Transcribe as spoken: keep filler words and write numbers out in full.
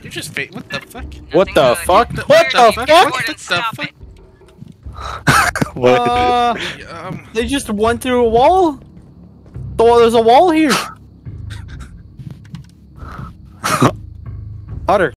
You just fa- what the fuck? What the fuck? What the, What the fuck? What the Stop fuck? it. What? Uh, Um, they just went through a wall? Oh, there's a wall here. Hunter,